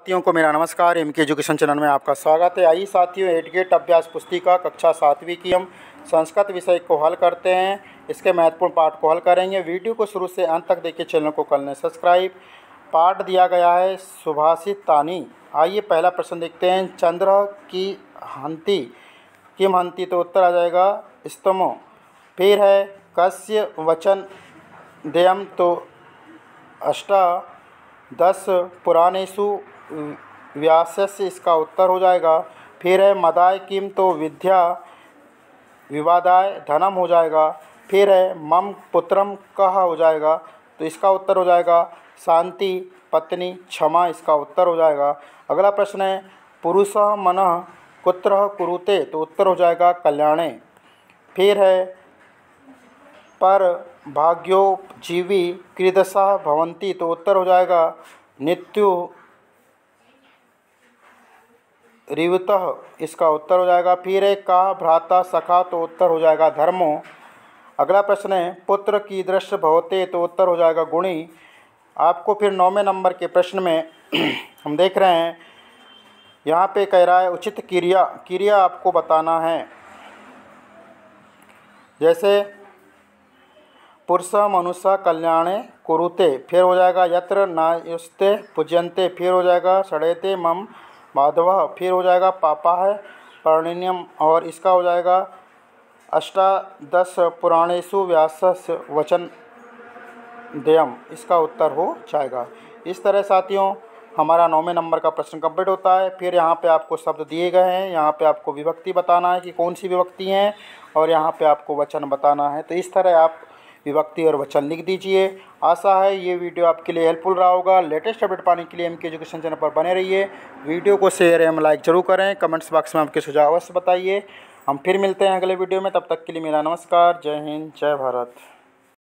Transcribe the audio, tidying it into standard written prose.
साथियों को मेरा नमस्कार। एम के एजुकेशन चैनल में आपका स्वागत है। आइए साथियों, एडगेट अभ्यास पुस्तिका कक्षा 7वीं की हम संस्कृत विषय को हल करते हैं। इसके महत्वपूर्ण पाठ को हल करेंगे। वीडियो को शुरू से अंत तक देखिए। चैनल को कर लें सब्सक्राइब। पाठ दिया गया है सुभाषितानि। आइए पहला प्रश्न देखते हैं। चंद्र की हंति किम हंति, तो उत्तर आ जाएगा स्तमो। फिर है कस्य वचन देयम, तो अष्टादश पुराणेषु व्यासस्य, इसका उत्तर हो जाएगा। फिर है मदाय किम, तो विद्या विवादाय धनम हो जाएगा। फिर है मम पुत्रम कह हो जाएगा, तो इसका उत्तर हो जाएगा शांति पत्नी क्षमा, इसका उत्तर हो जाएगा। अगला प्रश्न है पुरुषः मनः कुत्र कुरुते, तो उत्तर हो जाएगा कल्याणे। फिर है पर भाग्योपजीवी कीदृशः भवन्ति, तो उत्तर हो जाएगा नित्यु रिवतः, इसका उत्तर हो जाएगा। फिर है का भ्राता सखा, तो उत्तर हो जाएगा धर्मो। अगला प्रश्न है पुत्र कीदृश भवते, तो उत्तर हो जाएगा गुणी। आपको फिर 9वें नंबर के प्रश्न में हम देख रहे हैं, यहाँ पे कह रहा है उचित क्रिया आपको बताना है। जैसे पुरुष मनुष्य कल्याणे कुरुते, फिर हो जाएगा यत्र नायुस्ते पूज्यन्ते, फिर हो जाएगा षडेते मम माधव, फिर हो जाएगा पापा है परिणयम, और इसका हो जाएगा अष्टादश पुराणेषु व्यासस्य वचन देयम, इसका उत्तर हो जाएगा। इस तरह साथियों हमारा 9वें नंबर का प्रश्न कंप्लीट होता है। फिर यहाँ पे आपको शब्द दिए गए हैं, यहाँ पे आपको विभक्ति बताना है कि कौन सी विभक्ति हैं, और यहाँ पे आपको वचन बताना है। तो इस तरह आप विभक्ति और वचन लिख दीजिए। आशा है ये वीडियो आपके लिए हेल्पफुल रहा होगा। लेटेस्ट अपडेट पाने के लिए एम के एजुकेशन चैनल पर बने रहिए। वीडियो को शेयर एवं लाइक जरूर करें। कमेंट्स बॉक्स में आपके सुझाव अवश्य बताइए। हम फिर मिलते हैं अगले वीडियो में। तब तक के लिए मेरा नमस्कार। जय हिंद, जय भारत।